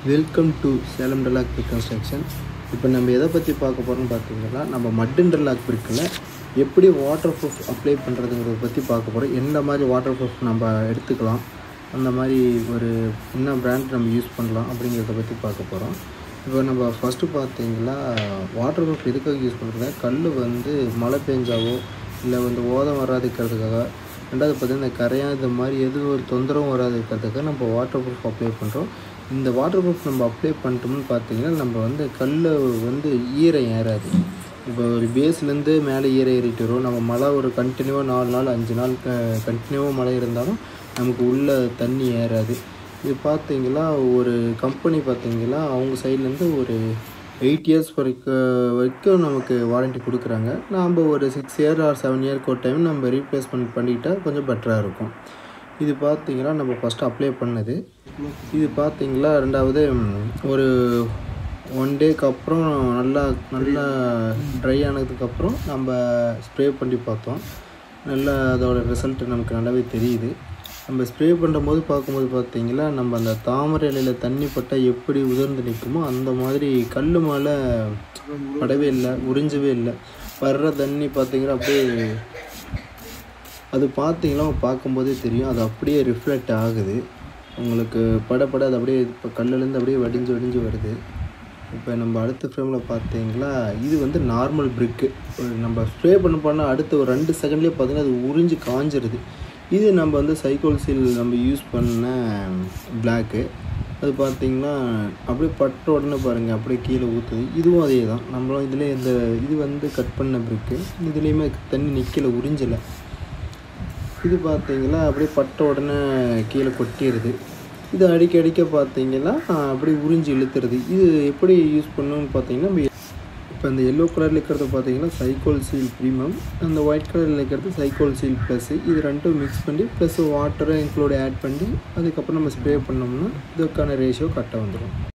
Welcome to Salem interlock brick construction. இப்போ நம்ம எதை பற்றி பார்க்க போகிறோம்னு பார்த்தீங்கன்னா, நம்ம மட் இன்டர்லாக் பிரிக்கில் எப்படி வாட்டர் ப்ரூஃப் அப்ளை பண்ணுறதுங்கிறத பற்றி பார்க்க போகிறோம். எந்த மாதிரி வாட்டர் ப்ரூஃப் நம்ம எடுத்துக்கலாம், அந்த மாதிரி ஒரு என்ன பிராண்ட் நம்ம யூஸ் பண்ணலாம் அப்படிங்கிறத பற்றி பார்க்க போகிறோம். இப்போ நம்ம ஃபஸ்ட்டு பார்த்தீங்கன்னா, வாட்டர் ப்ரூஃப் எதுக்காக யூஸ் பண்ணுறதுனா, கல் மழை பெஞ்சாவோ இல்லை ஓதம் வராதுக்கிறதுக்காக, ரெண்டாவது பார்த்திங்கன்னா இந்த கரையான் இந்த மாதிரி எதுவும் ஒரு தொந்தரவும் வராது இருக்கிறதுக்காக நம்ம வாட்டர் ப்ரூஃப் அப்ளை பண்ணுறோம். இந்த வாட்டர் ப்ரூஃப் நம்ம அப்ளை பண்ணிட்டோம்னு பார்த்தீங்கன்னா, நம்ம கல்லை ஈரம் ஏறாது. இப்போ ஒரு பேஸ்லேருந்து மேலே ஈரம் ஏறிட்டு வரும். நம்ம மழை ஒரு கண்டினியூவாக 4 நாள் 5 நாள் கண்டினியூவாக மழை இருந்தாலும் நமக்கு உள்ளே தண்ணி ஏறாது. இது பார்த்தீங்கன்னா ஒரு கம்பெனி பார்த்தீங்கன்னா அவங்க சைட்லேருந்து ஒரு 8 இயர்ஸ் வரைக்கும் நமக்கு வாரண்ட்டி கொடுக்குறாங்க. நாம் ஒரு 6 இயர் ஆர் 7 இயருக்கு ஒரு டைம் நம்ம ரீப்ளேஸ்மெண்ட் பண்ணிக்கிட்டால் கொஞ்சம் பெட்டராக இருக்கும். இது பார்த்திங்கன்னா நம்ம ஃபஸ்ட்டு அப்ளை பண்ணது. இது பார்த்திங்களா ரெண்டாவது ஒரு 1 டேக்கு அப்புறம் நல்லா ட்ரை ஆனதுக்கப்புறம் நம்ம ஸ்ப்ரே பண்ணி பார்த்தோம். நல்லா அதோட ரிசல்ட் நமக்கு நல்லாவே தெரியுது. நம்ம ஸ்ப்ரே பண்ணும்போது பார்க்கும்போது பார்த்திங்களா, நம்ம அந்த தாமரை இலையில் தண்ணி பட்டால் எப்படி உதிர்ந்து நிற்குமோ அந்த மாதிரி கல் மேலே படவே இல்லை, உறிஞ்சவே இல்லை. வர்ற தண்ணி பார்த்திங்கன்னா அப்படியே அது பார்த்திங்கன்னா பார்க்கும்போதே தெரியும், அது அப்படியே ரிஃப்ளெக்ட் ஆகுது. உங்களுக்கு படப்பட அது அப்படியே இப்போ கல்லுலேருந்து அப்படியே வடிஞ்சு வருது. இப்போ நம்ம அடுத்த ஃப்ரேமில் பார்த்தீங்களா, இது நார்மல் பிரிக்கு. நம்ம ஸ்ப்ரே பண்ண அடுத்த ஒரு 2 செகண்ட்லேயே பார்த்திங்கன்னா அது உறிஞ்சு காஞ்சிருது. இது நம்ம சைக்கோல் சீல் நம்ம யூஸ் பண்ண பிளாக்கு. அது பார்த்திங்கன்னா அப்படியே பட்ட உடனே பாருங்கள் அப்படியே கீழே ஊற்றுது. இதுவும் அதே தான். நம்மளும் இதில் இது கட் பண்ண பிரிக்கு. இதுலேயுமே தண்ணி நிற்கலை, உறிஞ்சலை. இது பார்த்திங்கன்னா அப்படியே பட்ட உடனே கீழே கொட்டிடுது. இது அடிக்க பார்த்திங்கன்னா அப்படியே உறிஞ்சி இழுத்துறது. இது எப்படி யூஸ் பண்ணணும்னு பார்த்திங்கன்னா, இப்போ இந்த எல்லோ கலரில் இருக்கிறது பார்த்திங்கன்னா சைக்கோல் சீல் ப்ரீமியம், அந்த ஒயிட் கலரில் இருக்கிறது சைக்கோல் சீல் ப்ளஸ்ஸு. இது ரெண்டும் மிக்ஸ் பண்ணி ப்ளஸ் வாட்டரை இன்க்ளூட் ஆட் பண்ணி அதுக்கப்புறம் நம்ம ஸ்ப்ரே பண்ணோம்னா இதுக்கான ரேஷியோ கரெக்டாக வந்துடும்.